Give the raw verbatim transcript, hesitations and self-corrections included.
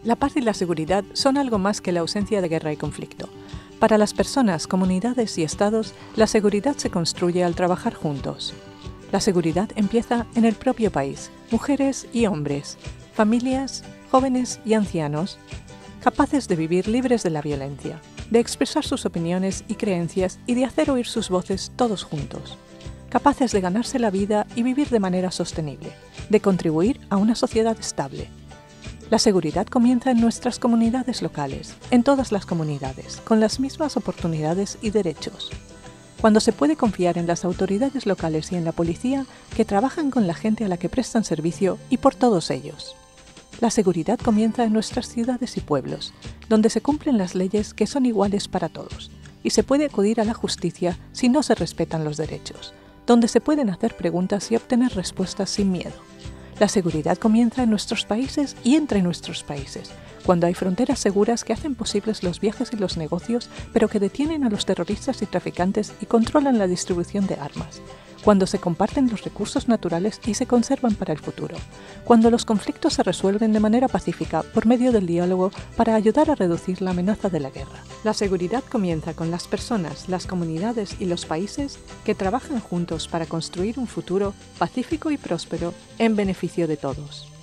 La paz y la seguridad son algo más que la ausencia de guerra y conflicto. Para las personas, comunidades y estados, la seguridad se construye al trabajar juntos. La seguridad empieza en el propio país, mujeres y hombres, familias, jóvenes y ancianos, capaces de vivir libres de la violencia, de expresar sus opiniones y creencias y de hacer oír sus voces todos juntos, capaces de ganarse la vida y vivir de manera sostenible, de contribuir a una sociedad estable. La seguridad comienza en nuestras comunidades locales, en todas las comunidades, con las mismas oportunidades y derechos. Cuando se puede confiar en las autoridades locales y en la policía que trabajan con la gente a la que prestan servicio y por todos ellos. La seguridad comienza en nuestras ciudades y pueblos, donde se cumplen las leyes que son iguales para todos, y se puede acudir a la justicia si no se respetan los derechos, donde se pueden hacer preguntas y obtener respuestas sin miedo. La seguridad comienza en nuestros países y entre nuestros países, cuando hay fronteras seguras que hacen posibles los viajes y los negocios, pero que detienen a los terroristas y traficantes y controlan la distribución de armas, cuando se comparten los recursos naturales y se conservan para el futuro, cuando los conflictos se resuelven de manera pacífica por medio del diálogo para ayudar a reducir la amenaza de la guerra. La seguridad comienza con las personas, las comunidades y los países que trabajan juntos para construir un futuro pacífico y próspero en beneficio de todos.